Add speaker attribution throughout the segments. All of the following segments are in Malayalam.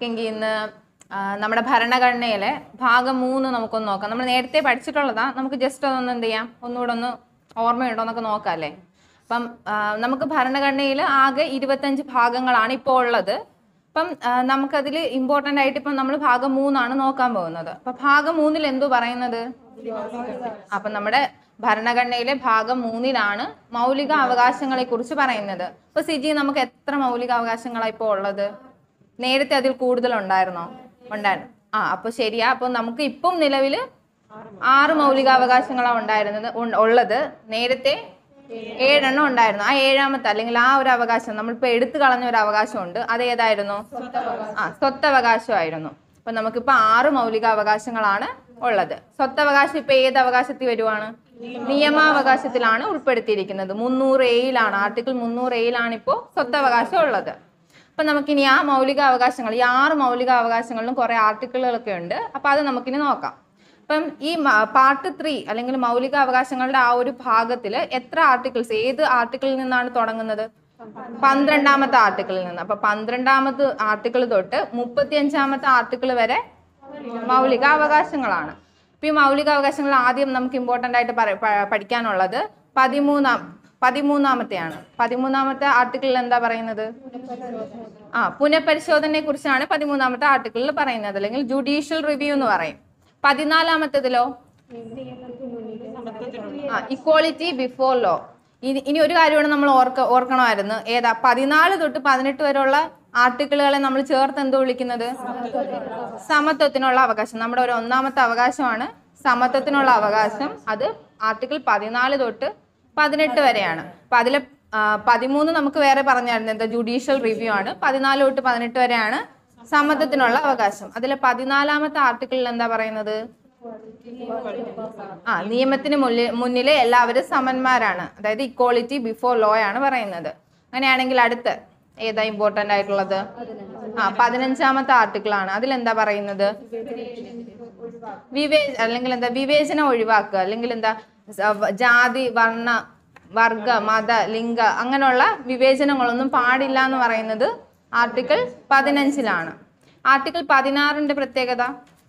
Speaker 1: നമുക്കെങ്കിൽ ഇന്ന് നമ്മുടെ ഭരണഘടനയിലെ ഭാഗം 3 നമുക്കൊന്ന് നോക്കാം. നമ്മൾ നേരത്തെ പഠിച്ചിട്ടുള്ളതാ, നമുക്ക് ജസ്റ്റ് ഒന്ന് എന്ത് ചെയ്യാം, ഒന്നുകൂടെ ഒന്ന് ഓർമ്മയുണ്ടോ എന്നൊക്കെ നോക്കാം അല്ലേ. അപ്പം നമുക്ക് ഭരണഘടനയിൽ ആകെ 25 ഭാഗങ്ങളാണ് ഇപ്പോൾ ഉള്ളത്. അപ്പം നമുക്കതിൽ ഇമ്പോർട്ടൻ്റ് ആയിട്ട് ഇപ്പം നമ്മൾ ഭാഗം 3 നോക്കാൻ പോകുന്നത്. അപ്പം ഭാഗം 3 എന്തോ പറയുന്നത്, അപ്പം നമ്മുടെ ഭരണഘടനയിലെ ഭാഗം 3 മൗലിക അവകാശങ്ങളെ കുറിച്ച് പറയുന്നത്. ഇപ്പൊ സിജി, നമുക്ക് എത്ര മൗലിക അവകാശങ്ങളാണ് ഇപ്പോൾ ഉള്ളത്? നേരത്തെ അതിൽ കൂടുതൽ ഉണ്ടായിരുന്നോ? ഉണ്ടായിരുന്നു. അപ്പൊ ശരിയാ. അപ്പൊ നമുക്ക് ഇപ്പം നിലവിൽ 6 മൗലിക അവകാശങ്ങളാണ് ഉള്ളത്. നേരത്തെ 7 എണ്ണം ഉണ്ടായിരുന്നു. ആ 7ാമത്തെ അല്ലെങ്കിൽ ആ ഒരു അവകാശം നമ്മളിപ്പോ എടുത്തു കളഞ്ഞ ഒരു അവകാശമുണ്ട്. അത് ഏതായിരുന്നു? സ്വത്തവകാശമായിരുന്നു. അപ്പൊ നമുക്കിപ്പോ 6 മൗലിക അവകാശങ്ങളാണ് ഉള്ളത്. സ്വത്തവകാശം ഇപ്പൊ ഏത് അവകാശത്തിൽ വരുവാണ്? നിയമാവകാശത്തിലാണ് ഉൾപ്പെടുത്തിയിരിക്കുന്നത്. 300A ആർട്ടിക്കിൾ 300A ഇപ്പോൾ സ്വത്തവകാശം ഉള്ളത്. അപ്പൊ നമുക്കിനി ആ മൗലിക അവകാശങ്ങൾ, ഈ 6 മൗലിക അവകാശങ്ങളിലും കുറെ ആർട്ടിക്കിളുകളൊക്കെ ഉണ്ട്. അപ്പൊ അത് നമുക്കിനി നോക്കാം. അപ്പം ഈ പാർട്ട് 3 അല്ലെങ്കിൽ മൗലിക അവകാശങ്ങളുടെ ആ ഒരു ഭാഗത്തിൽ എത്ര ആർട്ടിക്കിൾസ്, ഏത് ആർട്ടിക്കിളിൽ നിന്നാണ് തുടങ്ങുന്നത്? 12ാമത്തെ ആർട്ടിക്കിളിൽ നിന്ന്. അപ്പൊ 12ാമത്തെ ആർട്ടിക്കിൾ തൊട്ട് 35ാമത്തെ ആർട്ടിക്കിൾ വരെ മൗലിക അവകാശങ്ങളാണ്. അപ്പൊ ഈ മൗലിക അവകാശങ്ങൾ ആദ്യം നമുക്ക് ഇമ്പോർട്ടൻ്റ് ആയിട്ട് പഠിക്കാനുള്ളത് 13ാമത്തെയാണ്. 13ാമത്തെ ആർട്ടിക്കിളിൽ എന്താ പറയുന്നത്? പുനഃപരിശോധനയെ കുറിച്ചാണ് 13ാമത്തെ ആർട്ടിക്കിളിൽ പറയുന്നത്, അല്ലെങ്കിൽ ജുഡീഷ്യൽ റിവ്യൂ എന്ന് പറയും. 14ാമത്തേതിലോ ഇക്വാളിറ്റി ബിഫോർ ലോ. ഇനി ഒരു കാര്യമാണ് നമ്മൾ ഓർക്കണമായിരുന്നു. ഏതാ? 14 തൊട്ട് 18 വരെയുള്ള ആർട്ടിക്കിളുകളെ നമ്മൾ ചേർത്ത് എന്തോ വിളിക്കുന്നത്? സമത്വത്തിനുള്ള അവകാശം. നമ്മുടെ ഒരു 1ാമത്തെ അവകാശമാണ് സമത്വത്തിനുള്ള അവകാശം. അത് ആർട്ടിക്കിൾ 14 തൊട്ട് 18 വരെയാണ്. അപ്പൊ അതിലെ 13 നമുക്ക് വേറെ പറഞ്ഞായിരുന്നു, എന്താ? ജുഡീഷ്യൽ റിവ്യൂ ആണ്. 14 തൊട്ട് 18 വരെയാണ് സമത്വത്തിനുള്ള അവകാശം. അതിലെ 14ാമത്തെ ആർട്ടിക്കിളിൽ എന്താ പറയുന്നത്? നിയമത്തിന് മുന്നിലെ എല്ലാവരും സമന്മാരാണ്. അതായത് ഇക്വാളിറ്റി ബിഫോർ ലോ ആണ് പറയുന്നത്. അങ്ങനെയാണെങ്കിൽ അടുത്ത് ഏതാ ഇമ്പോർട്ടൻ്റ് ആയിട്ടുള്ളത്? 15ാമത്തെ ആർട്ടിക്കിൾ ആണ്. അതിലെന്താ പറയുന്നത്? അല്ലെങ്കിൽ എന്താ? വിവേചനം ഒഴിവാക്കുക, അല്ലെങ്കിൽ എന്താ? ജാതി, വർഗ, മത, ലിംഗ അങ്ങനെയുള്ള വിവേചനങ്ങളൊന്നും പാടില്ല എന്ന് പറയുന്നത് ആർട്ടിക്കിൾ 15 ആർട്ടിക്കിൾ 16 പ്രത്യേകത,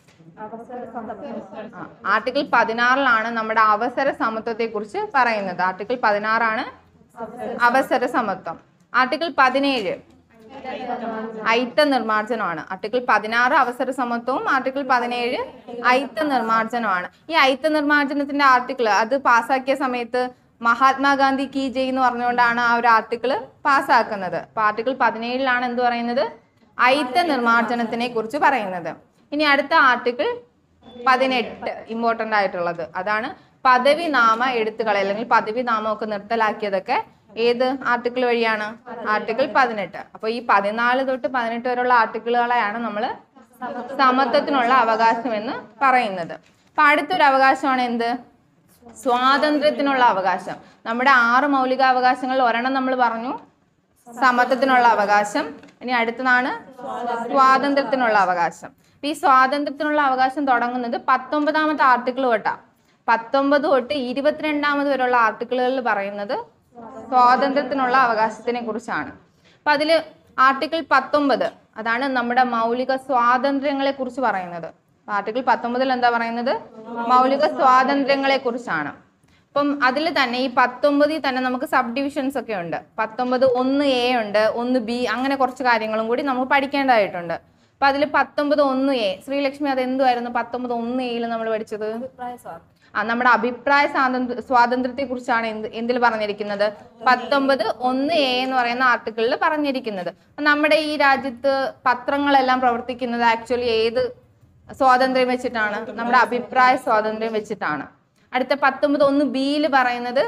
Speaker 1: ആർട്ടിക്കിൾ 16 നമ്മുടെ അവസര സമത്വത്തെ കുറിച്ച് പറയുന്നത്. ആർട്ടിക്കിൾ 16 അവസര സമത്വം. ആർട്ടിക്കിൾ 17 അയിത്ത നിർമാർജനമാണ്. ആർട്ടിക്കിൾ 16 അവസര സമത്വവും ആർട്ടിക്കിൾ 17 അയിത്ത നിർമാർജനമാണ്. ഈ അയിത്ത നിർമാർജനത്തിന്റെ ആർട്ടിക്കിൾ അത് പാസ്സാക്കിയ സമയത്ത് മഹാത്മാഗാന്ധി കീ ജയ് എന്ന് പറഞ്ഞുകൊണ്ടാണ് ആ ഒരു ആർട്ടിക്കിൾ പാസ്സാക്കുന്നത്. അപ്പൊ ആർട്ടിക്കിൾ 17 എന്ത് പറയുന്നത്? അയിത്ത നിർമാർജനത്തിനെ കുറിച്ച് പറയുന്നത്. ഇനി അടുത്ത ആർട്ടിക്കിൾ 18 ഇമ്പോർട്ടൻ്റ് ആയിട്ടുള്ളത്, അതാണ് പദവി നാമ എഴുത്തുകളെ അല്ലെങ്കിൽ പദവി നാമമൊക്കെ നിർത്തലാക്കിയതൊക്കെ ഏത് ആർട്ടിക്കിൾ വഴിയാണ്? ആർട്ടിക്കിൾ 18. അപ്പൊ ഈ 14 തൊട്ട് 18 വരെയുള്ള ആർട്ടിക്കിളുകളെയാണ് നമ്മൾ സമത്വത്തിനുള്ള അവകാശം എന്ന് പറയുന്നത്. അപ്പൊ അടുത്തൊരു അവകാശമാണ് എന്ത്? സ്വാതന്ത്ര്യത്തിനുള്ള അവകാശം. നമ്മുടെ 6 മൗലിക അവകാശങ്ങളിൽ ഒരെണ്ണം നമ്മൾ പറഞ്ഞു, സമത്വത്തിനുള്ള അവകാശം. ഇനി അടുത്തതാണ് സ്വാതന്ത്ര്യത്തിനുള്ള അവകാശം. ഈ സ്വാതന്ത്ര്യത്തിനുള്ള അവകാശം തുടങ്ങുന്നത് 19ാമത്തെ ആർട്ടിക്കിൾ തൊട്ടാ. 19 തൊട്ട് 22ാമത് വരെയുള്ള ആർട്ടിക്കിളുകളിൽ പറയുന്നത് സ്വാതന്ത്ര്യത്തിനുള്ള അവകാശത്തിനെ കുറിച്ചാണ്. അപ്പൊ അതില് ആർട്ടിക്കിൾ 19 അതാണ് നമ്മുടെ മൗലിക സ്വാതന്ത്ര്യങ്ങളെ കുറിച്ച് പറയുന്നത്. ആർട്ടിക്കിൾ 19 എന്താ പറയുന്നത്? മൗലിക സ്വാതന്ത്ര്യങ്ങളെ കുറിച്ചാണ്. അപ്പം അതിൽ തന്നെ ഈ 19 തന്നെ നമുക്ക് സബ് ഡിവിഷൻസ് ഒക്കെ ഉണ്ട്. 19 1A ഉണ്ട്, 1B, അങ്ങനെ കുറച്ച് കാര്യങ്ങളും കൂടി നമുക്ക് പഠിക്കേണ്ടതായിട്ടുണ്ട്. അപ്പൊ അതിൽ 19 1A, ശ്രീലക്ഷ്മി, അത് എന്തുവായിരുന്നു 19 1A നമ്മൾ പഠിച്ചത്? നമ്മുടെ അഭിപ്രായ സ്വാതന്ത്ര്യത്തെ കുറിച്ചാണ് എന്തിൽ പറഞ്ഞിരിക്കുന്നത്? 19 1A എന്ന് പറയുന്ന ആർട്ടിക്കിളിൽ പറഞ്ഞിരിക്കുന്നത്. നമ്മുടെ ഈ രാജ്യത്ത് പത്രങ്ങളെല്ലാം പ്രവർത്തിക്കുന്നത് ആക്ച്വലി ഏത് സ്വാതന്ത്ര്യം വെച്ചിട്ടാണ്? നമ്മുടെ അഭിപ്രായ സ്വാതന്ത്ര്യം വെച്ചിട്ടാണ്. അടുത്ത 19 1B പറയുന്നത്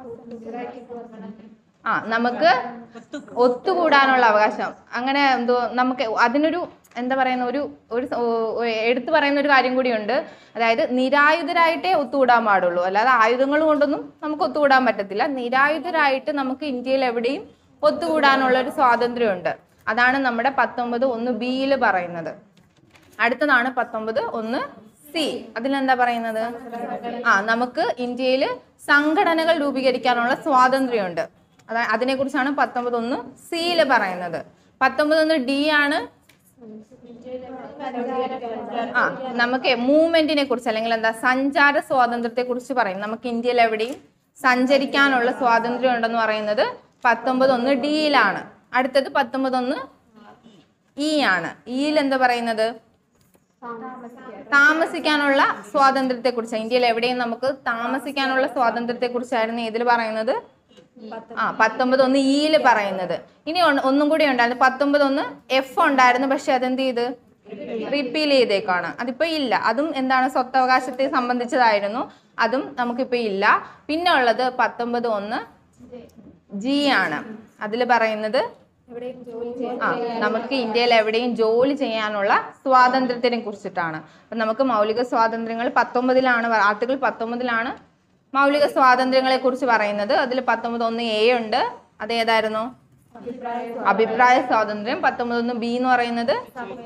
Speaker 1: നമുക്ക് ഒത്തുകൂടാനുള്ള അവകാശം. അങ്ങനെ എന്തോ നമുക്ക് അതിനൊരു എന്താ പറയുന്ന ഒരു എടുത്തു പറയുന്ന ഒരു കാര്യം കൂടിയുണ്ട്. അതായത് നിരായുധരായിട്ടേ ഒത്തുകൂടാൻ പാടുള്ളൂ, അല്ലാതെ ആയുധങ്ങൾ കൊണ്ടൊന്നും നമുക്ക് ഒത്തുകൂടാൻ പറ്റത്തില്ല. നിരായുധരായിട്ട് നമുക്ക് ഇന്ത്യയിൽ എവിടെയും ഒത്തുകൂടാനുള്ള ഒരു സ്വാതന്ത്ര്യമുണ്ട്. അതാണ് നമ്മുടെ 19 1B പറയുന്നത്. അടുത്തതാണ് 19 1C. അതിലെന്താ പറയുന്നത്? നമുക്ക് ഇന്ത്യയിൽ സംഘടനകൾ രൂപീകരിക്കാനുള്ള സ്വാതന്ത്ര്യമുണ്ട്. അതിനെ കുറിച്ചാണ് 19 1C പറയുന്നത്. 19 1D ആ നമുക്ക് മൂവ്മെന്റിനെ കുറിച്ച് അല്ലെങ്കിൽ എന്താ സഞ്ചാര സ്വാതന്ത്ര്യത്തെ കുറിച്ച് പറയും. നമുക്ക് ഇന്ത്യയിൽ എവിടെയും സഞ്ചരിക്കാനുള്ള സ്വാതന്ത്ര്യം ഉണ്ടെന്ന് പറയുന്നത് 19(1) ഡിയിലാണ്. അടുത്തത് 19(1) ഇ ആണ്. ഇയിൽ എന്താ പറയുന്നത്? താമസിക്കാനുള്ള സ്വാതന്ത്ര്യത്തെ കുറിച്ച്. ഇന്ത്യയിൽ എവിടെയും നമുക്ക് താമസിക്കാനുള്ള സ്വാതന്ത്ര്യത്തെ കുറിച്ചായിരുന്നു ഇതിൽ പറയുന്നത്. 19(1) ഇയിൽ പറയുന്നത്. ഇനി ഒന്നും കൂടി ഉണ്ടായിരുന്നു 19(1) എഫ് ഉണ്ടായിരുന്നു. പക്ഷെ അതെന്ത് ചെയ്ത് റിപ്പീൽ ചെയ്തേക്കാണ്. അതിപ്പോ ഇല്ല. അതും എന്താണ്? സ്വത്തവകാശത്തെ സംബന്ധിച്ചതായിരുന്നു. അതും നമുക്കിപ്പോ ഇല്ല. പിന്നെ ഉള്ളത് 19(1) ജി ആണ്. അതിൽ പറയുന്നത് നമുക്ക് ഇന്ത്യയിൽ എവിടെയും ജോലി ചെയ്യാനുള്ള സ്വാതന്ത്ര്യത്തിനെ കുറിച്ചിട്ടാണ്. അപ്പൊ നമുക്ക് മൗലിക സ്വാതന്ത്ര്യങ്ങൾ 19-ലാണ്, ആർട്ടിക്കിൾ 19-ലാണ് മൗലിക സ്വാതന്ത്ര്യങ്ങളെ കുറിച്ച് പറയുന്നത്. അതിൽ 19(1) എ ഉണ്ട്. അത് ഏതായിരുന്നു? അഭിപ്രായ സ്വാതന്ത്ര്യം. 19(1) ബി എന്ന് പറയുന്നത്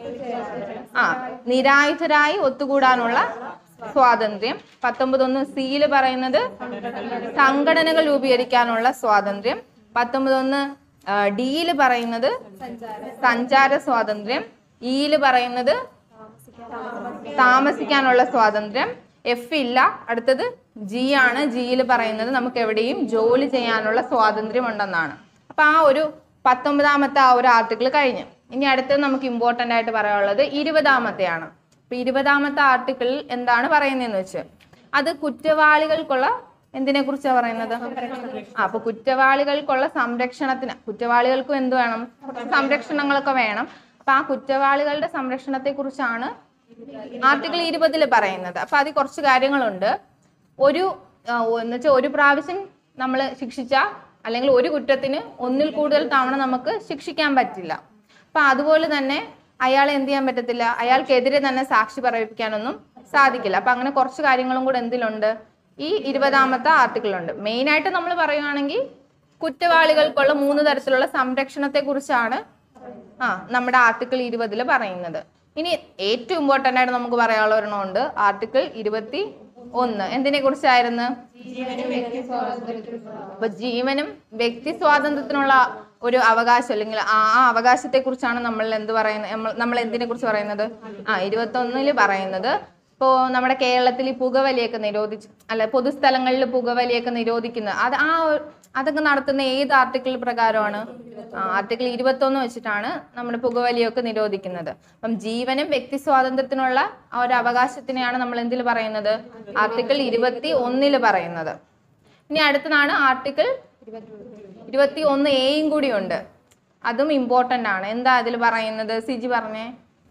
Speaker 1: നിരായുധരായി ഒത്തുകൂടാനുള്ള സ്വാതന്ത്ര്യം. 19(1) സിയിൽ പറയുന്നത് സംഘടനകൾ രൂപീകരിക്കാനുള്ള സ്വാതന്ത്ര്യം. 19(1) ഡിയിൽ പറയുന്നത് സഞ്ചാര സ്വാതന്ത്ര്യം. ഇയിൽ പറയുന്നത് താമസിക്കാനുള്ള സ്വാതന്ത്ര്യം. എഫ് ഇല്ല. അടുത്തത് ജി ആണ്. ജിയിൽ പറയുന്നത് നമുക്ക് എവിടെയും ജോലി ചെയ്യാനുള്ള സ്വാതന്ത്ര്യം ഉണ്ടെന്നാണ്. അപ്പൊ ആ ഒരു 19-ാമത്തെ ആ ഒരു ആർട്ടിക്കിൾ കഴിഞ്ഞു. ഇനി അടുത്തത് നമുക്ക് ഇമ്പോർട്ടൻ്റ് ആയിട്ട് പറയാനുള്ളത് 20-ാമത്തെയാണ്. അപ്പൊ 20-ാമത്തെ ആർട്ടിക്കിൾ എന്താണ് പറയുന്നതെന്ന് വെച്ച്, അത് കുറ്റവാളികൾക്കുള്ള എന്തിനെ കുറിച്ചാണ് പറയുന്നത്? അപ്പൊ കുറ്റവാളികൾക്കുള്ള സംരക്ഷണത്തിന്, കുറ്റവാളികൾക്കും എന്ത് വേണം? സംരക്ഷണങ്ങളൊക്കെ വേണം. അപ്പൊ ആ കുറ്റവാളികളുടെ സംരക്ഷണത്തെ കുറിച്ചാണ് ആർട്ടിക്കിൾ 20-ൽ പറയുന്നത്. അപ്പൊ അതിൽ കുറച്ച് കാര്യങ്ങളുണ്ട്. ഒരു പ്രാവശ്യം നമ്മൾ ശിക്ഷിച്ച അല്ലെങ്കിൽ ഒരു കുറ്റത്തിന് ഒന്നിൽ കൂടുതൽ തവണ നമുക്ക് ശിക്ഷിക്കാൻ പറ്റില്ല. അപ്പൊ അതുപോലെ തന്നെ അയാളെ എന്ത് ചെയ്യാൻ പറ്റത്തില്ല, അയാൾക്കെതിരെ തന്നെ സാക്ഷി പറയിപ്പിക്കാനൊന്നും സാധിക്കില്ല. അപ്പൊ അങ്ങനെ കുറച്ച് കാര്യങ്ങളും കൂടെ എന്തിലുണ്ട്? ഈ 20-ാമത്തെ ആർട്ടിക്കിളുണ്ട്. മെയിനായിട്ട് നമ്മൾ പറയുകയാണെങ്കിൽ കുറ്റവാളികൾക്കുള്ള 3 തരത്തിലുള്ള സംരക്ഷണത്തെ കുറിച്ചാണ് നമ്മുടെ ആർട്ടിക്കിൾ 20-ൽ പറയുന്നത്. ഇനി ഏറ്റവും ഇമ്പോർട്ടൻ്റ് ആയിട്ട് നമുക്ക് പറയാനുള്ള ഒരെണ്ണമുണ്ട്, ആർട്ടിക്കിൾ 21. എന്തിനെ കുറിച്ചായിരുന്നു? അപ്പൊ ജീവനും വ്യക്തി സ്വാതന്ത്ര്യത്തിനുള്ള ഒരു അവകാശം അല്ലെങ്കിൽ ആ അവകാശത്തെ കുറിച്ചാണ് നമ്മൾ എന്ത് പറയുന്നത്? നമ്മൾ എന്തിനെ കുറിച്ച് പറയുന്നത്? 21-ൽ പറയുന്നത്. ഇപ്പോൾ നമ്മുടെ കേരളത്തിൽ ഈ പുകവലിയൊക്കെ പൊതുസ്ഥലങ്ങളിൽ പുകവലിയൊക്കെ നിരോധിക്കുന്നത് അതൊക്കെ നടത്തുന്ന ഏത് ആർട്ടിക്കിൾ പ്രകാരമാണ്? ആർട്ടിക്കിൾ 21 വെച്ചിട്ടാണ് നമ്മുടെ പുകവലിയൊക്കെ നിരോധിക്കുന്നത്. അപ്പം ജീവനും വ്യക്തി സ്വാതന്ത്ര്യത്തിനുള്ള ആ ഒരു അവകാശത്തിനെയാണ് നമ്മൾ എന്തിൽ പറയുന്നത്? ആർട്ടിക്കിൾ 21-ൽ പറയുന്നത്. ഇനി അടുത്തതാണ് ആർട്ടിക്കിൾ 21 എയും കൂടി ഉണ്ട്. അതും ഇമ്പോർട്ടൻ്റ് ആണ്. എന്താ അതിൽ പറയുന്നത്? സിജി പറഞ്ഞേ.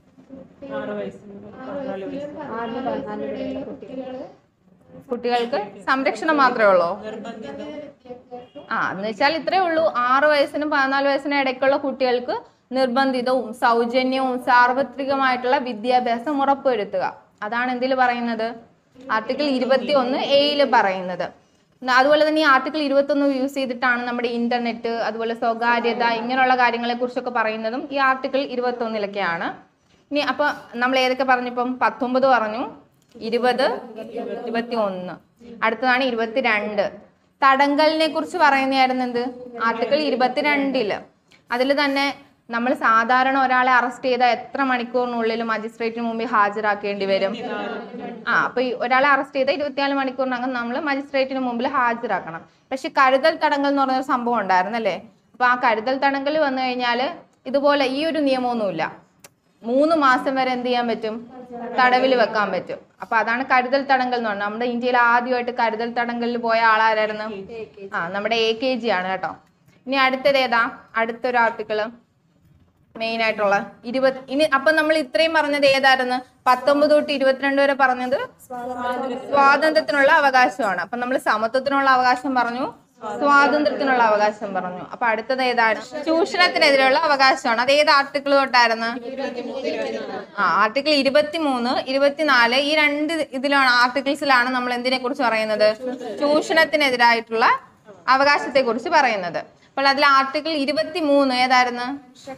Speaker 1: കുട്ടികൾക്ക് സംരക്ഷണം മാത്രമേ ഉള്ളൂ? എന്ന് വെച്ചാൽ ഇത്രേ ഉള്ളൂ. 6 വയസ്സിനും 14 വയസ്സിനും ഇടയ്ക്കുള്ള കുട്ടികൾക്ക് നിർബന്ധിതവും സൗജന്യവും സാർവത്രികമായിട്ടുള്ള വിദ്യാഭ്യാസം ഉറപ്പുവരുത്തുക. അതാണ് എന്തിൽ പറയുന്നത്? ആർട്ടിക്കിൾ 21 എയിൽ പറയുന്നത്. അതുപോലെ തന്നെ ഈ ആർട്ടിക്കിൾ 21 യൂസ് ചെയ്തിട്ടാണ് നമ്മുടെ ഇന്റർനെറ്റ്, അതുപോലെ സ്വകാര്യത, ഇങ്ങനെയുള്ള കാര്യങ്ങളെ കുറിച്ചൊക്കെ പറയുന്നതും ഈ ആർട്ടിക്കിൾ 21-ലൊക്കെയാണ്. ഇനി അപ്പൊ നമ്മൾ ഏതൊക്കെ പറഞ്ഞു? ഇപ്പം 19 പറഞ്ഞു, 20, 21. അടുത്തതാണ് 22. തടങ്കലിനെ കുറിച്ച് പറയുന്നതായിരുന്നു എന്ത്? ആർട്ടിക്കിൾ 22-ൽ. അതിൽ തന്നെ നമ്മൾ സാധാരണ ഒരാളെ അറസ്റ്റ് ചെയ്താൽ എത്ര മണിക്കൂറിനുള്ളിൽ മജിസ്ട്രേറ്റിന് മുമ്പിൽ ഹാജരാക്കേണ്ടി വരും? അപ്പൊ ഒരാളെ അറസ്റ്റ് ചെയ്താൽ 24 മണിക്കൂറിനകം നമ്മൾ മജിസ്ട്രേറ്റിന് മുമ്പിൽ ഹാജരാക്കണം. പക്ഷെ കരുതൽ തടങ്കൽ എന്ന് പറഞ്ഞൊരു സംഭവം ഉണ്ടായിരുന്നല്ലേ? അപ്പൊ ആ കരുതൽ തടങ്കൽ വന്നു കഴിഞ്ഞാൽ ഇതുപോലെ ഈ ഒരു നിയമമൊന്നുമില്ല. 3 മാസം വരെ എന്ത് ചെയ്യാൻ പറ്റും? തടവിൽ വെക്കാൻ പറ്റും. അപ്പൊ അതാണ് കരുതൽ തടങ്കൽ എന്ന് പറഞ്ഞാൽ. നമ്മുടെ ഇന്ത്യയിൽ ആദ്യമായിട്ട് കരുതൽ തടങ്കലിൽ പോയ ആളാരായിരുന്നു? നമ്മുടെ AKG ആണ് കേട്ടോ. ഇനി അടുത്തത് ഏതാ? അടുത്തൊരു ആർട്ടിക്കിള് മെയിൻ ആയിട്ടുള്ള 20. ഇനി അപ്പൊ നമ്മൾ ഇത്രയും പറഞ്ഞത് ഏതായിരുന്നു? 19 തൊട്ട് 22 വരെ പറഞ്ഞത് സ്വാതന്ത്ര്യത്തിനുള്ള അവകാശമാണ്. അപ്പൊ നമ്മൾ സമത്വത്തിനുള്ള അവകാശം പറഞ്ഞു, സ്വാതന്ത്ര്യത്തിനുള്ള അവകാശം പറഞ്ഞു. അപ്പൊ അടുത്തത് ഏതാണ്? ചൂഷണത്തിനെതിരെയുള്ള അവകാശമാണ്. അത് ഏത് ആർട്ടിക്കിൾ തൊട്ടായിരുന്നു? ആർട്ടിക്കിൾ 23, 24. ഈ 2 ഇതിലാണ് ആർട്ടിക്കിൾസിലാണ് നമ്മൾ എന്തിനെ കുറിച്ച് പറയുന്നത്? ചൂഷണത്തിനെതിരായിട്ടുള്ള അവകാശത്തെ കുറിച്ച് പറയുന്നത്. അപ്പോൾ അതിൽ ആർട്ടിക്കിൾ 23 ഏതായിരുന്നു?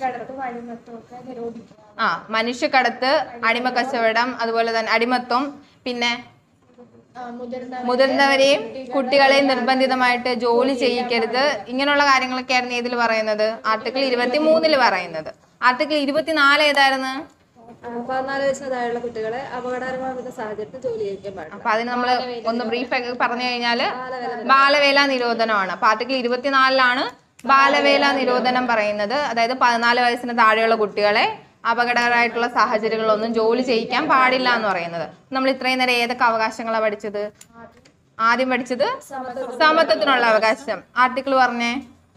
Speaker 1: മനുഷ്യക്കടത്ത്, അടിമ കച്ചവടം, അതുപോലെ തന്നെ അടിമത്വം, പിന്നെ മുതിർന്നവരെയും കുട്ടികളെയും നിർബന്ധിതമായിട്ട് ജോലി ചെയ്യിക്കരുത്, ഇങ്ങനെയുള്ള കാര്യങ്ങളൊക്കെയായിരുന്നു ഇതിൽ പറയുന്നത്? ആർട്ടിക്കിൾ 23-ൽ പറയുന്നത്. ആർട്ടിക്കിൾ 24 ഏതായിരുന്നു?
Speaker 2: 14 വയസ്സിന് താഴെയുള്ള കുട്ടികളെ അപകടകരമായ സാഹചര്യത്തിൽ ജോലി ചെയ്യിക്കാൻ പാടില്ല.
Speaker 1: അപ്പൊ അതിന് നമ്മൾ ഒന്ന് ബ്രീഫ് പറഞ്ഞു കഴിഞ്ഞാൽ ബാലവേല നിരോധനമാണ്. അപ്പൊ ആർട്ടിക്കിൾ 24 ബാലവേല നിരോധനം പറയുന്നത്. അതായത് 14 വയസ്സിന് താഴെയുള്ള കുട്ടികളെ അപകടകരമായിട്ടുള്ള സാഹചര്യങ്ങളൊന്നും ജോലി ചെയ്യിക്കാൻ പാടില്ല എന്ന് പറയുന്നത്. നമ്മൾ ഇത്രയും നേരം ഏതൊക്കെ അവകാശങ്ങളാണ് പഠിച്ചത്? ആദ്യം പഠിച്ചത് സമത്വത്തിനുള്ള അവകാശം. ആർട്ടിക്കിൾ പറഞ്ഞേ.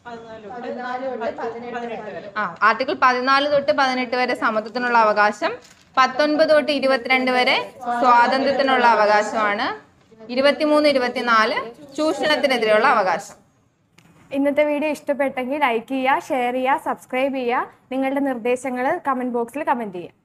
Speaker 1: ആർട്ടിക്കിൾ 14 തൊട്ട് 18 വരെ സമത്വത്തിനുള്ള അവകാശം, 19 തൊട്ട് 22 വരെ സ്വാതന്ത്ര്യത്തിനുള്ള അവകാശമാണ്, 23, 24 ചൂഷണത്തിനെതിരെയുള്ള അവകാശം.
Speaker 3: ഇന്നത്തെ വീഡിയോ ഇഷ്ടപ്പെട്ടെങ്കിൽ ലൈക്ക് ചെയ്യുക, ഷെയർ ചെയ്യുക, സബ്സ്ക്രൈബ് ചെയ്യുക. നിങ്ങളുടെ നിർദ്ദേശങ്ങൾ കമൻറ്റ് ബോക്സിൽ കമൻറ്റ് ചെയ്യുക.